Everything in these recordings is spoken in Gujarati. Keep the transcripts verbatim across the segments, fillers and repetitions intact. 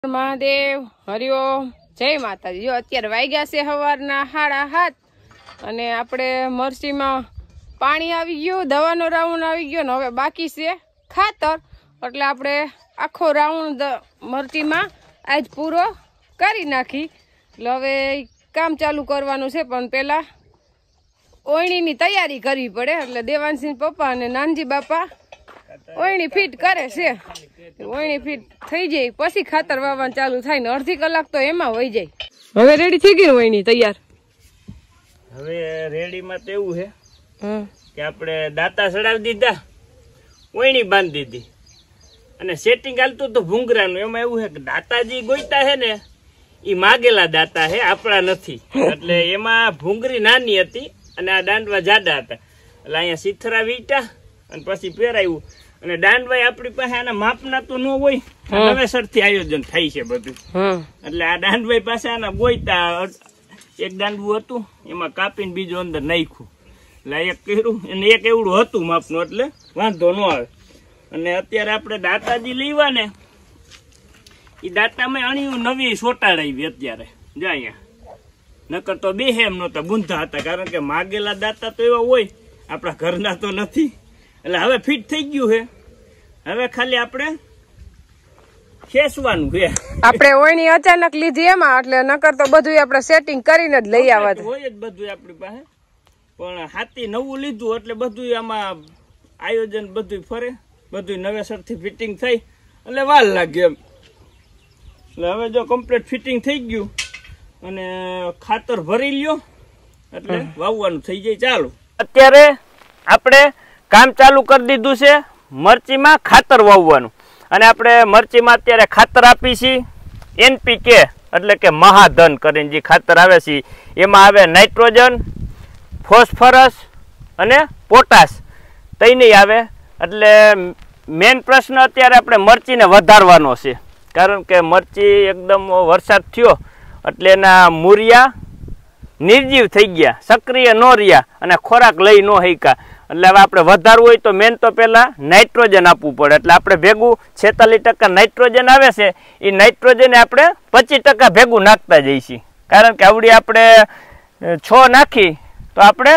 મહાદેવ હરિઓમ જય માતાજી। જો અત્યારે વાગ્યા છે સવારના સાડા સાત અને આપણે મરચીમાં પાણી આવી ગયું, દવાનો રાઉન્ડ આવી ગયો ને હવે બાકી છે ખાતર, એટલે આપણે આખો રાઉન્ડ મરચીમાં આજ પૂરો કરી નાખી। એટલે હવે કામ ચાલુ કરવાનું છે, પણ પહેલાં ઓયણીની તૈયારી કરવી પડે। એટલે દેવાનસિંહ પપ્પા અને નાનજી બાપા ઓયણી ફીટ કરે છે। ઓયણી ફીટ થઈ જાય પછી ખાતર વાવવાનું ચાલુ થાય ને અડધી કલાક તો એમાં વહી જાય। હવે રેડી થઈ ગઈ ઓયણી તૈયાર। હવે રેડી માં તો એવું છે કે આપણે દાતા ચડાવી દીધા, ઓયણી બાંધી દીધી અને સેટિંગ હાલતું તો ભૂંગરાનું। એમાં એવું છે કે દાતાજી ગોઈતા છે ને એ માગેલા દાતા છે, આપણા નથી। એટલે એમાં ભૂંગરી નાની હતી અને આ દાંડવા જાડા હતા, એટલે અહીંયા સીથરા વીટા અને પછી પહેરાયું। અને દાંડવાઈ આપણી પાસે આના માપના તો ન હોય, નવેસર થી આયોજન થાય છે બધું। એટલે આ દાંડવાઈ પાસે આના ગોઈતા એક દાંડવું હતું, એમાં કાપીને બીજું અંદર નાખ્યું, એટલે એક કર્યું અને એક એવડું હતું માપનું, એટલે વાંધો ન આવે। અને અત્યારે આપણે દાતાજી લેવા ને એ દાતામાં અણિયું નવી સોટાડાવી અત્યારે જો અહીંયા, નકર તો બે એમ નહોતા બુંધા હતા, કારણ કે માગેલા દાતા તો એવા હોય, આપણા ઘરના તો નથી। એટલે હવે ફિટ થઈ ગયું છે, હવે ખાલી આપણે ખેંચવાનું છે। આપણે ઓયણી અચાનક લીધી એમાં, એટલે નકર તો બધું આપણે સેટિંગ કરીને જ લઈ આવત હોય જ બધું આપણી પાસે, પણ હાથી નવું લીધું એટલે બધું આમાં આયોજન બધું ફરે, બધું નવેસરથી ફિટિંગ થઈ એટલે વાર લાગે એમ। એટલે હવે જો કમ્પ્લીટ ફિટિંગ થઈ ગયું અને ખાતર ભરી લ્યો એટલે વાવવાનું થઈ જાય ચાલુ। અત્યારે આપણે કામ ચાલુ કરી દીધું છે મરચીમાં ખાતર વાવવાનું, અને આપણે મરચીમાં અત્યારે ખાતર આપી છીએ એનપીકે એટલે કે મહાધન કરીને જે ખાતર આવે છે એમાં આવે નાઇટ્રોજન, ફોસ્ફરસ અને પોટાશ તૈની આવે। એટલે મેન પ્રશ્ન અત્યારે આપણે મરચીને વધારવાનો છે, કારણ કે મરચી એકદમ વરસાદ થયો એટલે એના મૂરિયા નિર્જીવ થઈ ગયા, સક્રિય ન રહ્યા અને ખોરાક લઈ ન શક્યા। એટલે હવે આપણે વધારવું હોય તો મેન તો પહેલાં નાઇટ્રોજન આપવું પડે। એટલે આપણે ભેગું છેતાલીસ ટકા નાઇટ્રોજન આવે છે, એ નાઇટ્રોજન આપણે પચીસ ટકા ભેગું નાખતા જઈશું, કારણ કે આવડી આપણે છ નાખી તો આપણે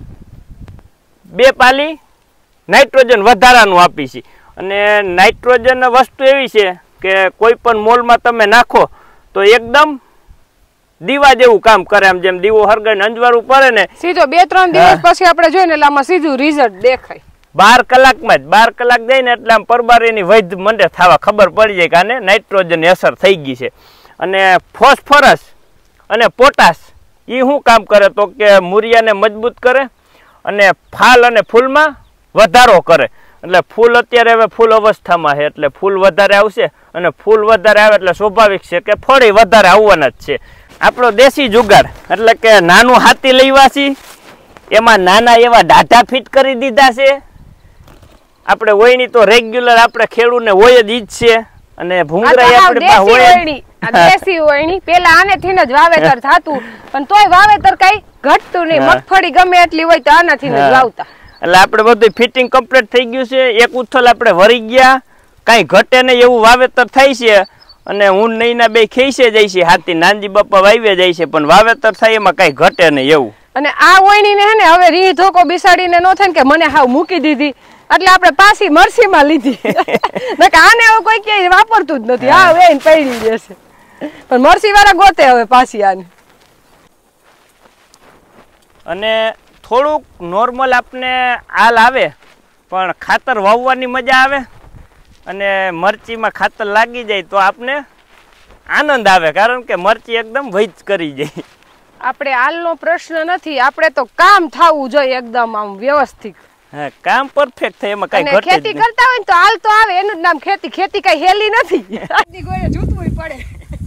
બે પાલી નાઇટ્રોજન વધારાનું આપીશું। અને નાઇટ્રોજન વસ્તુ એવી છે કે કોઈ પણ મોલમાં તમે નાખો તો એકદમ દીવા જેવું કામ કરે, આમ જેમ દીવો હરગાઈને અંજવાળું પડે ને સીધો બે ત્રણ દિવસ પછી આપણે જોઈને એટલે આમાં સીધું રિઝલ્ટ દેખાય। બાર કલાકમાં જ બાર કલાક જાય ને એટલે આમ પરબારીની વૈધ મંડે થવા ખબર પડી જાય કે આને નાઇટ્રોજનની અસર થઈ ગઈ છે। અને ફોસ્ફરસ અને પોટાશ એ શું કામ કરે તો કે મૂરિયાને મજબૂત કરે અને ફાલ અને ફૂલમાં વધારો કરે। એટલે ફૂલ અત્યારે હવે ફૂલ અવસ્થામાં છે, એટલે ફૂલ વધારે આવશે અને ફૂલ વધારે આવે એટલે સ્વાભાવિક છે કે ફળી વધારે આવવાના જ છે। આપણો દેશી જુગાડ એટલે કે નાનું હાથી લેવા છે, એમાં નાના એવા ડાઢા ફિટ કરી દીધા છે। આપણે ઓયણી તો રેગ્યુલર આપણે ખેડૂને હોય જ ઈ જ છે, અને ભૂંગરા આપણે પાસે હોય દેશી ઓયણી પેલા આનેથી જ વાવેતર થાતું, પણ તોય વાવેતર કઈ ઘટતું નહીં, મગફળી ગમે એટલી હોય તો આનાથી જ વાવતા। એટલે આપણે બધું ફિટિંગ કમ્પ્લીટ થઈ ગયું છે, એક ઉથલ આપણે વરી ગયા, કાંઈ ઘટે નહીં એવું વાવેતર થાય છે। અને હું નહીંના બે ખેંચે જાય છે હાથી, નાનજી બાપા વાવ્યા જાય છે, પણ વાવેતર થાય એમાં કાંઈ ઘટે નહીં એવું। અને આ ઓયણીને હે ને હવે રીહ ધોકો બિસાડીને ન થાય કે મને હાવ મૂકી દીધી, એટલે આપણે પાછી મરસીમાં લીધી। આને હવે કોઈ ક્યાંય વાપરતું જ નથી, હા એને પડી જશે, પણ મરસી વાળા ગોતે હવે પાછી આને। અને થોડુંક નોર્મલ આપને હાલ આવે પણ ખાતર વાવવાની મજા આવે, અને મરચીમાં ખાતર લાગી જાય તો આપને આનંદ આવે, કારણ કે મરચી એકદમ વૈજ કરી જાય। આપણે હાલનો પ્રશ્ન નથી, આપણે તો કામ થવું જોઈએ એકદમ આમ વ્યવસ્થિત। હા, કામ પરફેક્ટ થાય એમાં કઈ ઘટે ખેતી કરતા હોય તો હાલ તો આવે, એનું જ નામ ખેતી। ખેતી કઈ હેલી નથી, ગોળે જૂતવું પડે,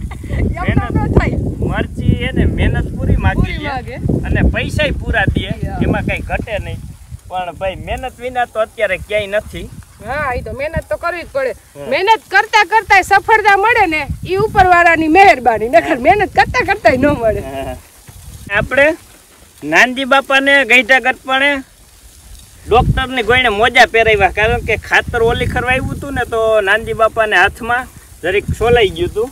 મરચી એને મહેનત પૂરી માગી લે અને પૈસા પૂરા દે, એમાં કઈ ઘટે નહીં, પણ ભાઈ મહેનત વિના તો અત્યારે ક્યાંય નથી। હા, એ તો મહેનત તો કરવી જ પડે, મહેનત કરતા કરતા સફળતા મળે ને એ ઉપરવાળાની મહેરબાની, નકર મહેનત કરતા કરતા ન મળે। આપણે નાનજી બાપાને ગઈઢા ગટપણે ડોક્ટરની ગોઈને મોજા પહેરાવ્યા, કારણ કે ખાતર ઓલી ખરવાયું હતું ને તો નાનજી બાપાને હાથમાં જરીક સોલાઈ ગયું હતું,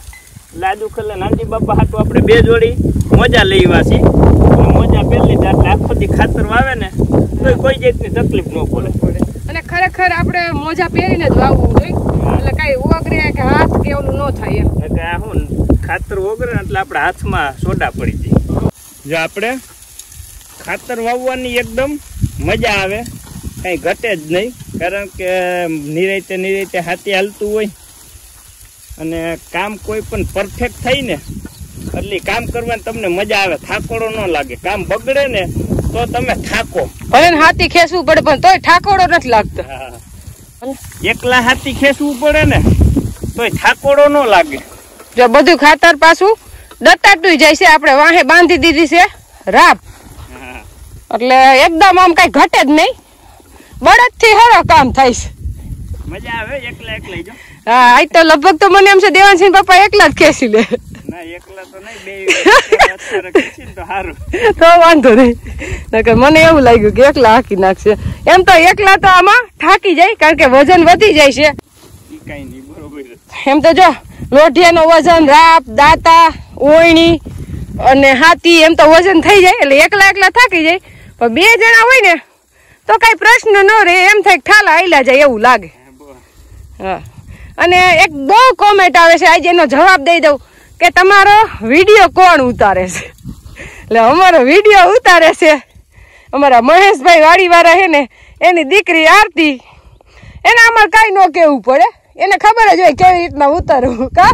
લાદુ ખલે નાનજી બાપા હાટુ આપણે બે જોડી મોજા લઈવા છીએ. મોજા પહેરી લીધા એટલે આખો દી ખાતર વાવે ને તો કોઈ જાતની તકલીફ ન પડે. અને ખરેખર આપણે મોજા પહેરીને જ વાવવું જોઈએ, એટલે કઈ ઓગરે કે હાથ કે ઓલું ન થાય એમ. કે આ હું ખાતર ઓગરે એટલે આપણા હાથમાં સોડા પડી જાય. જો આપણે ખાતર વાવવાની એકદમ મજા આવે, કઈ ઘટે જ નહીં, કારણ કે નિરાયતે નિરાયતે હાથી હાલતું હોય અને કામ કોઈ પણ પરફેક્ટ થઈ ને એટલે કામ કરવાની તમને મજા આવે, થાકોડો ન લાગે. કામ બગડે ને તો તમે થાકો, ભલે હાથી ખેંચવું પડે પણ તોય ઠાકોડો નથી લાગતો. એકલા હાથી ખેંચવું પડે ને તોય થાકોડો ન લાગે. જો બધું ખાતર પાછું દટાતું જાય છે, આપણે વાહે બાંધી દીધી છે રાપ, એટલે એકદમ આમ કઈ ઘટે જ નહીં, બળદ થી હરો કામ થાય છે. મજા આવે એકલા એકલા. જો હા, આજ તો લગભગ તો મને એમ છે દેવાનસિંહ પપ્પા એકલા જ ખેંચી લે. ના એકલા તો નહીં, બે અત્યારે ખેંચીને તો સારું, તો વાંધો નહીં. નકર મને એવું લાગ્યું કે એકલા હાકી નાખશે. એમ તો એકલા તો આમાં થાકી જાય, કારણ કે વજન વધી જાય છે. કઈ નહીં, બરોબર. એમ તો જો લોઢિયાનો વજન, રાપ, દાતા, ઓયણી અને હાથી એમ તો વજન થઈ જાય, એટલે એકલા એકલા થાકી જાય. પણ બે જણા હોય ને તો કઈ પ્રશ્ન ન રહે, એમ થાય ઠાલા આયલા જાય એવું લાગે. હા, અને એક બહુ કોમેન્ટ આવે છે, આજે એનો જવાબ દઈ દઉં કે તમારો વિડીયો કોણ ઉતારે છે. એટલે અમારો વિડીયો ઉતારે છે અમારા મહેશભાઈ વાડીવાળા છે ને, એની દીકરી આરતી. એને અમારે કઈ ન કેવું પડે, એને ખબર જ હોય કેવી રીતના ઉતારવું. કા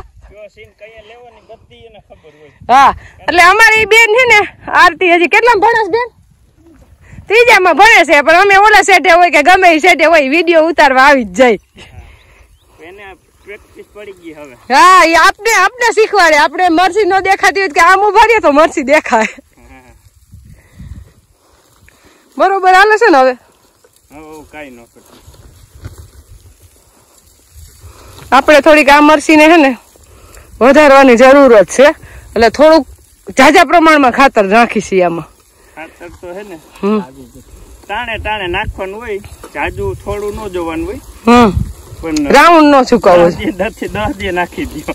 હા, એટલે અમારી બેન છે ને આરતી, હજી કેટલા ભણે બેન? ત્રીજામાં ભણે છે, પણ અમે ઓલા સેટે હોય કે ગમે એ સેટે હોય વિડીયો ઉતારવા આવી જ જાય. હા, એ આપને આપને શીખવાડે. આપણે મરસી નો દેખાતી હોય કે આમ ઉભા રહે તો મરસી દેખાય. બરોબર હાલે છે ને હવે? આપણે થોડીક આ મરસી ને છે ને વધારવાની જરૂરત છે, એટલે થોડુંક ઝાઝા પ્રમાણમાં ખાતર નાખી છીએ આમાં. ખાતર તો હે ને ટાણે ટાણે નાખવાનું હોય, જાજુ થોડું ન જોવાનું હોય. હમ, પણ રાઉન્ડ નો ચૂકવો છે. દસ થી દસ જે નાખી દો.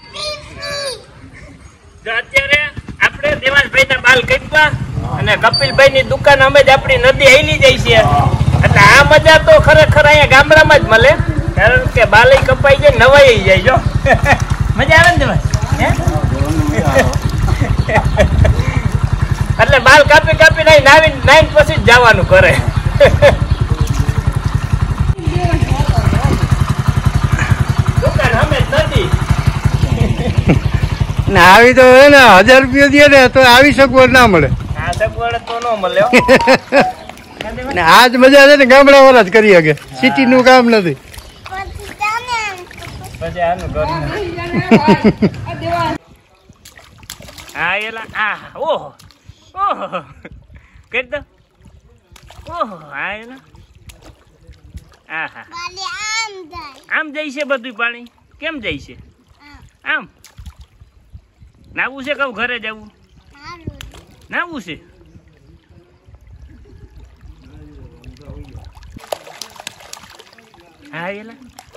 અત્યારે આપણે દેવાંશભાઈ ના બાલ કાપવા અને કપિલભાઈ ની દુકાન અમે જ આપણી નદી આઈલી જાય છે, એટલે આ મજા તો ખરેખર અહીંયા ગામડામાં જ મળે, કારણ કે બાલય કપાઈ જાય, નવાઈ જાય. જો મજા આવે ને દેવાંશ? એટલે બાલ કાપી કાપી નાઈ નાવી નાઈન પછી જ જવાનું કરે. દુકાન અમે નથી ને આવી તો હે ને હજાર રૂપિયા દે ને તો આવી સગવડ ના મળે. આ સગવડ તો ન મળે ને આજ મજા છે ને ગામડા વાળા જ કરી શકે, સિટી નું કામ નથી. પછી આનું ઘર હા એલા આ ઓહો ઓહો કરી દો. ઓહો હા એલા આ હા આમ જાય છે બધું પાણી. કેમ જાય છે આમ? નાવું છે કહું ઘરે જવું? નાવું છે. હા એલા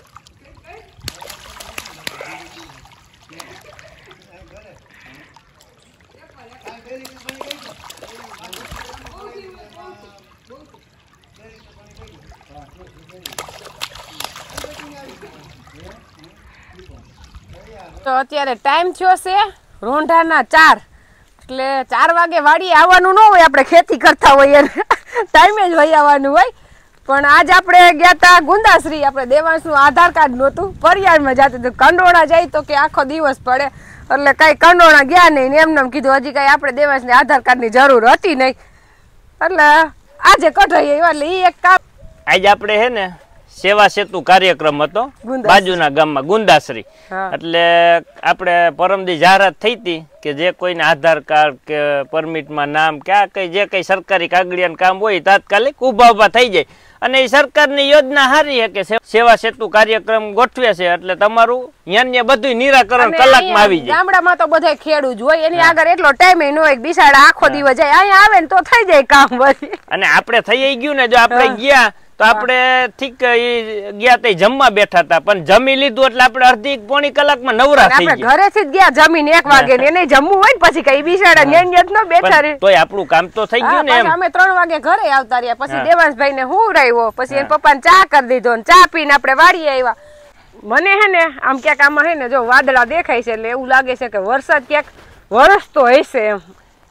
તો અત્યારે ટાઈમ થયો છે રોંઢાના ચાર, એટલે ચાર વાગે વાડી આવવાનું ન હોય, આપણે ખેતી કરતા હોઈએ ટાઈમે જ વહી આવવાનું હોય. પણ આજ આપણે ગયા હતા ગુંદાશ્રી, આપણે દેવાંશનું આધાર કાર્ડ નહોતું, પરિયારમાં જતું હતું. કંડોળા જાય તો કે આખો દિવસ પડે, એટલે કઈ કંડોળા ગયા નહીં ને એમને કીધું હજી કઈ આપણે દેવાંશને આધાર કાર્ડની જરૂર હતી નહીં, એટલે આજે કઢાઈ આવ્યા. એટલે એ એક કામ આજે આપણે હે ને સેવા સેતુ કાર્યક્રમ હતો બાજુના ગામમાં ગુંદાશ્રી, એટલે આપણે પરમદી જાહેરાત થઈ હતી કે જે કોઈને આધાર કાર્ડ કે પરમિટમાં નામ કે આ કઈ જે કઈ સરકારી કાગળિયાનું કામ હોય તાત્કાલિક ઉભા ઉભા થઈ જાય. અને એ સરકારની યોજના સારી છે કે સેવા સેતુ કાર્યક્રમ ગોઠવે છે, એટલે તમારું ન્યાન્ય બધું નિરાકરણ કલાકમાં આવી જાય. ગામડામાં તો બધા ખેડૂત જ હોય, એની આગળ એટલો ટાઈમ ન હોય, બિસાડા આખો દિવસ જાય, અહીંયા આવે ને તો થઈ જાય કામ. અને આપણે થઈ ગયું ને, જો આપણે ગયા તો આપણે ઠીક ઈ ગયા તે જમવા બેઠા હતા, પણ જમી લીધું એટલે આપણે અડધી પોણી કલાકમાં નવરા થઈ આપણે ગયા. ઘરેથી જ ગયા જમીન એક વાગે ને એને જમવું હોય ને પછી કઈ બિચારા ન્યાન્યત નો બેઠા રે. તોય આપણું કામ તો થઈ ગયું ને એમ. અમે ત્રણ વાગે ઘરે આવતા રહ્યા, પછી દેવાંશભાઈ ને હુવડાવ્યો, પછી એના પપ્પાને ચા કરી દીધો ને ચા પીને આપણે વાડીએ આવ્યા. મને હે ને આમ ક્યાંક આમાં હે ને જો વાદળા દેખાય છે એટલે એવું લાગે છે કે વરસાદ ક્યાંક વરસતો હશે એમ.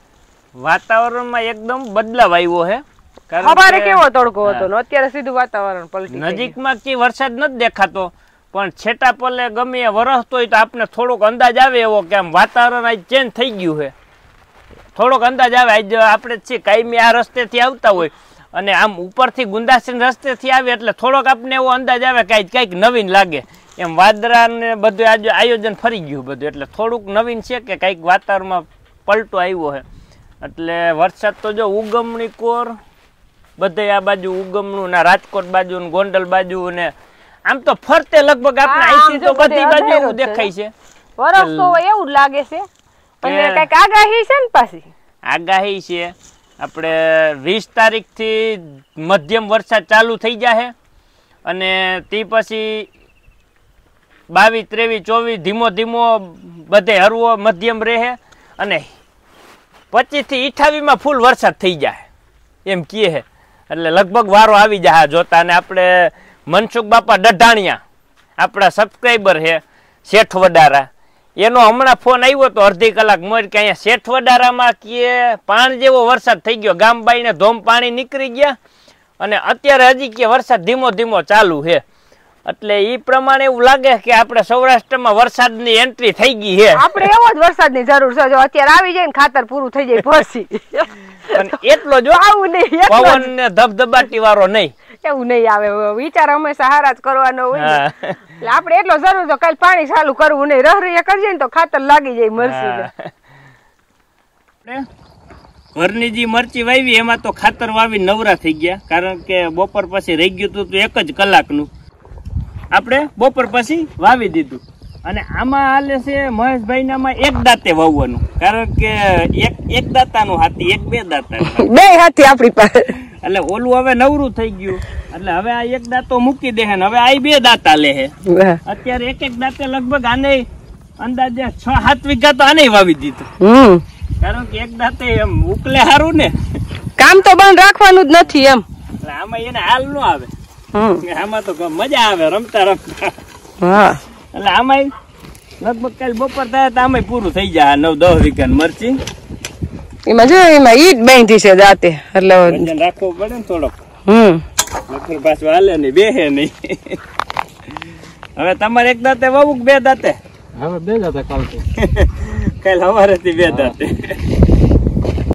વાતાવરણમાં એકદમ બદલાવ આવ્યો છે. સવારે કેવો તડકો હતો ને અત્યારે સીધું વાતાવરણ પલટી. નજીકમાં કે વરસાદ નથી દેખાતો, પણ છેટા પલે ગમે એ વરસતો હોય તો આપણે થોડોક અંદાજ આવે એવો કે આમ વાતાવરણ આજ ચેન્જ થઈ ગયું છે. થોડોક અંદાજ આવે આજ આપણે છે કાયમી આ રસ્તેથી આવતા હોય અને આમ ઉપરથી ગુંદાસીન રસ્તેથી આવે એટલે થોડોક આપણે એવો અંદાજ આવે કે આજ કંઈક નવીન લાગે એમ. વાદળા ને બધું આજે આયોજન ફરી ગયું બધું એટલે થોડુંક નવીન છે કે કંઈક વાતાવરણમાં પલટો આવ્યો છે. એટલે વરસાદ તો જો ઉગમણી કોર બધે આ બાજુ ઉગમનું ના રાજકોટ બાજુ ને ગોંડલ બાજુ ને આમ તો ફરતે લગભગ આપણે અહીંથી તો બધી બાજુ એવું દેખાય છે. વરસ તો એવું જ લાગે છે અને કઈક આગાહી છે ને પાછી. આગાહી છે આપણે વીસ તારીખ થી મધ્યમ વરસાદ ચાલુ થઈ જાય અને તે પછી બાવીસ ત્રેવીસ ચોવીસ ધીમો ધીમો બધે હરવો મધ્યમ રહે અને પચીસ થી અઠાવીસ માં ફૂલ વરસાદ થઈ જાય એમ કહે છે. એટલે લગભગ વારો આવી જાય જોતા. ને આપણે મનસુખ બાપા ડઢાણિયા આપણા સબસ્ક્રાઈબર છે શેઠ વડારા, એનો હમણાં ફોન આવ્યો તો અડધી કલાક મોર કે અહીંયા શેઠ વડારામાં કે પાણ જેવો વરસાદ થઈ ગયો, ગામ બાઈને ધોમ પાણી નીકળી ગયા અને અત્યારે હજી કે વરસાદ ધીમો ધીમો ચાલુ છે. એટલે ઈ પ્રમાણે એવું લાગે કે આપણે સૌરાષ્ટ્રમાં વરસાદની એન્ટ્રી થઈ ગઈ છે. આપણે એવો જ વરસાદની જરૂર છે. જો અત્યારે આવી જાય ને ખાતર પૂરું થઈ જાય પછી અને એટલો જો આવું નહીં, પવન ને ધબધબાટી વાળો નહીં, એવું નહીં આવે. વિચાર હંમેશા હારા જ કરવાનો હોય એટલે આપણે એટલો જરૂર તો કાલ પાણી ચાલુ કરવું નહીં. રહરિયા કરજે ને તો ખાતર લાગી જાય મરચી. વરની જે મરચી વાવી એમાં તો ખાતર વાવી નવરા થઈ ગયા, કારણ કે બપોર પછી રહી ગયું હતું તો એક જ કલાકનું આપણે બપોર પછી વાવી દીધું. અને આમાં હાલે છે મહેશભાઈ નામાં એક દાંતે વાવવાનું, કારણ કે એક એક દાંતાનું હાથી એક બે દાંતા બે હાથી આપણી પાસે. એટલે ઓલું હવે નવરું થઈ ગયું એટલે હવે આ એક દાંતો મૂકી દે ને હવે આ બે દાંતા લે છે. અત્યારે એક એક દાંતે લગભગ આને અંદાજે છ સાત વીઘા તો આને વાવી દીધું, કારણ કે એક દાંતે એમ ઉકલે સારું ને કામ તો બંધ રાખવાનું જ નથી એમ. એટલે આમાં એને હાલ નો આવે, આમાં તો મજા આવે રમતા રમતા. એટલે આમાં લગભગ કાલ બપોર થાય તો આમાં પૂરું થઈ જાય નવ દસ વીઘા મરચી. એમાં જો એમાં ઈટ બાંધી છે દાંતે એટલે વજન રાખવું પડે ને થોડોક. હમ લખર પાછું હાલે નહીં બેહે નહીં. હવે તમારે એક દાંતે વાવું બે દાંતે? હવે બે દાંતે કાલ કાલ સવારે થી બે દાંતે.